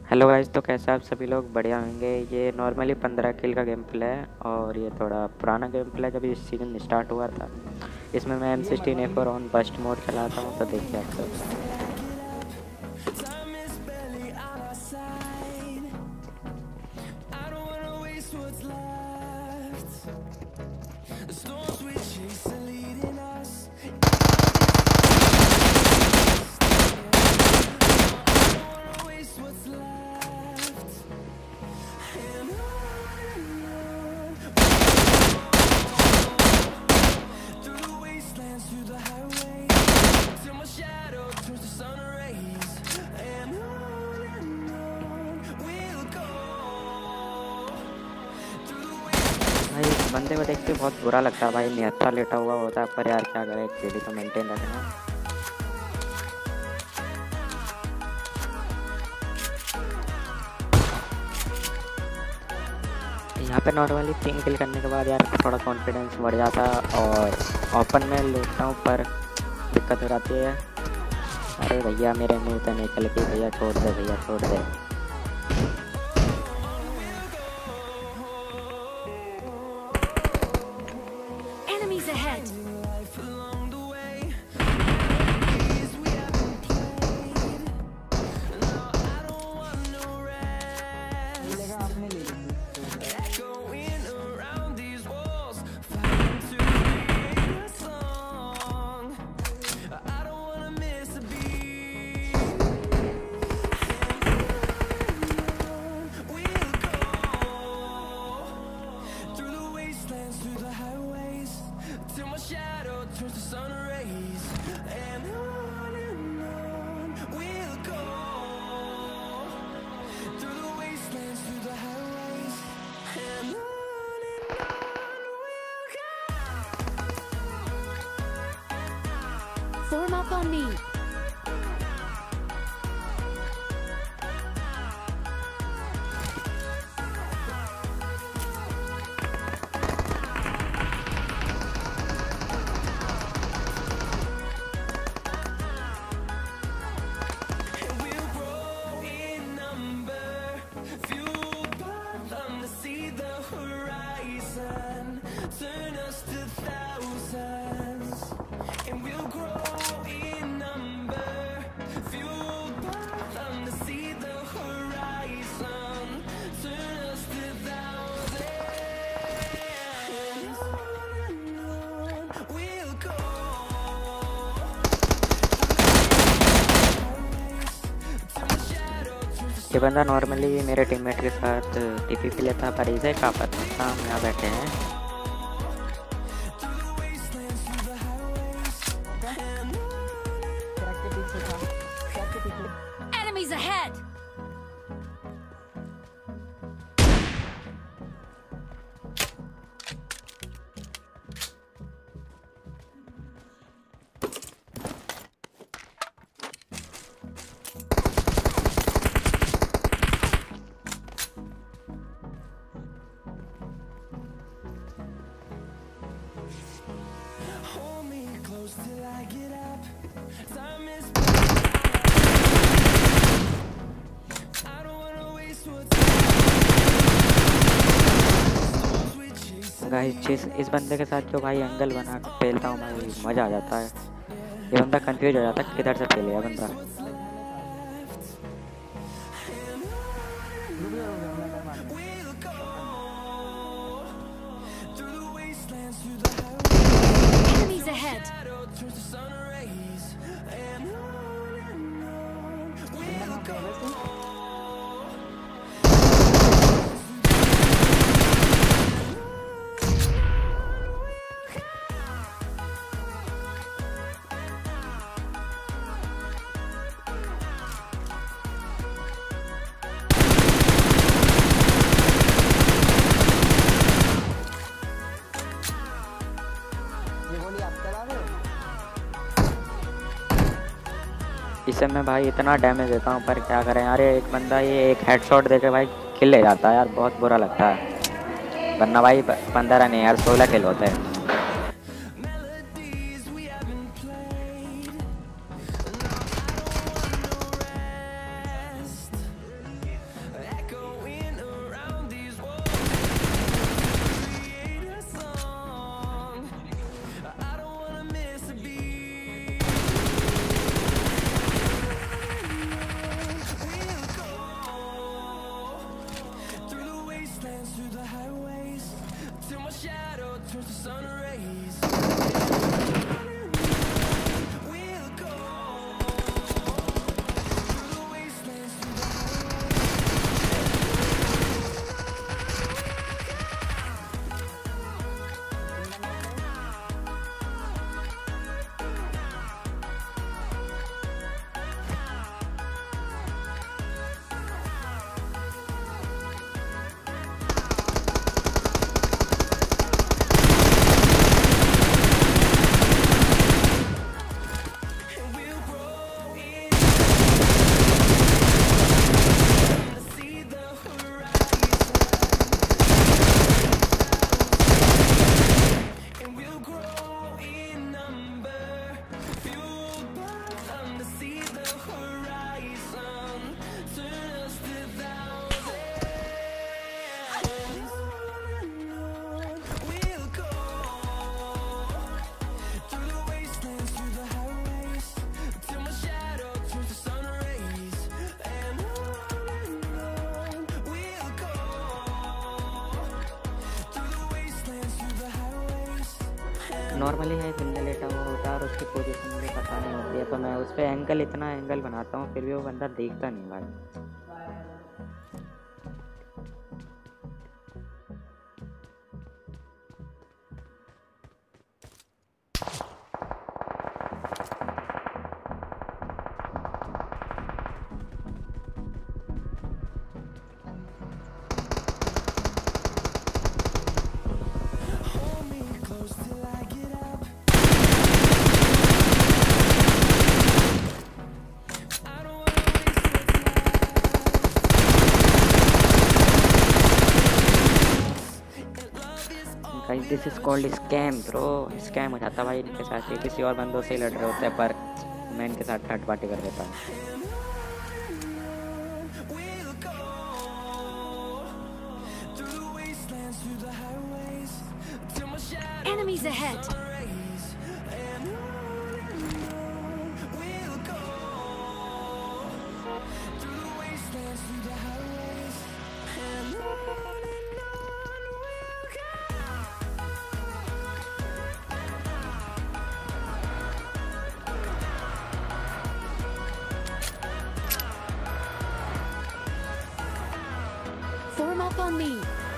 Hello guys, तो कैसे आप सभी लोग बढ़िया होंगे। ये नॉर्मली 15 किल का गेम प्ले है और ये थोड़ा पुराना गेम प्ले है, जब ये सीजन स्टार्ट हुआ था। इसमें मैं M16A4 ऑन बस्ट मोड चलाता हूँ, तो देखिए आप सब। भाई इस बंदे को देख के बहुत बुरा लगता है भाई, निहत्था लेटा हुआ होता है, पर यार क्या करें, केडी तो मेंटेन रखना। यहाँ पे नॉर्मली 3 किल करने के बाद यार थोड़ा कॉन्फिडेंस बढ़ जाता है और ओपन में लूटता हूँ, पर दिक्कत हो जाती है। अरे भैया मेरे मुंह से निकल के, भैया छोड़ दे, भैया छोड़ दे। Enemies ahead! Form up on me! ये बंदा नॉर्मली मेरे टीममेट के साथ टीपीपी लेता, पर इसे क्या पता हम यहाँ बैठे हैं। Enemies ahead! गाइस इस बंदे के साथ जो भाई एंगल बना के पेलता हूँ भाई, मज़ा आ जाता है। ये बंदा कंफ्यूज हो जाता है किधर से पेलेगा बंदा। Enemies ahead! इसे मैं भाई इतना डैमेज देता हूँ, पर क्या करें यार, एक बंदा ये एक हेडशॉट देके भाई किल ले जाता है यार, बहुत बुरा लगता है। वरना भाई 15 नहीं यार 16 किल होते हैं। नॉर्मली है बंदा लेटा हुआ होता है और उसकी पोजीशन मुझे पता नहीं होती है, तो मैं उस पर इतना एंगल बनाता हूँ, फिर भी वो बंदा देखता नहीं भाई। Guys this is called scam bro, scam हो जाता भाई इनके साथ। ये किसी और बंदों से ही लड़ रहे होते हैं, पर मैं इनके साथ थर्ड पार्टी कर देता हूँ। Enemies ahead. Form up on me.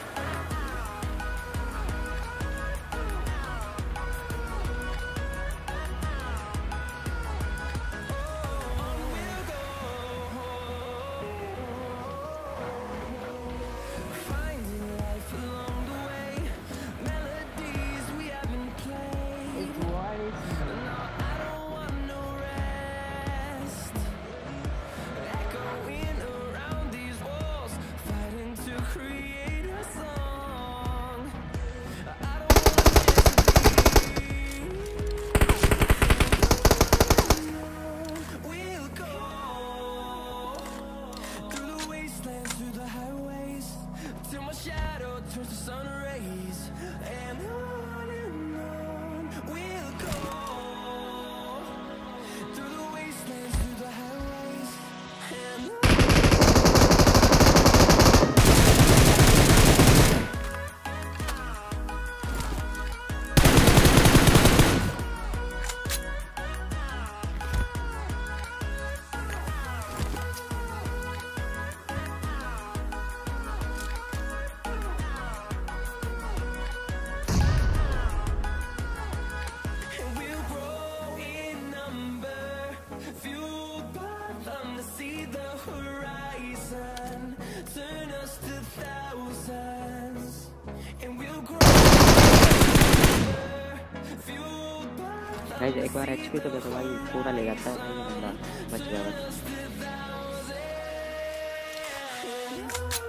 Guys एक बार एचपी तो देखो भाई, पूरा ले जाता है भाई, बंदा बच गया बस।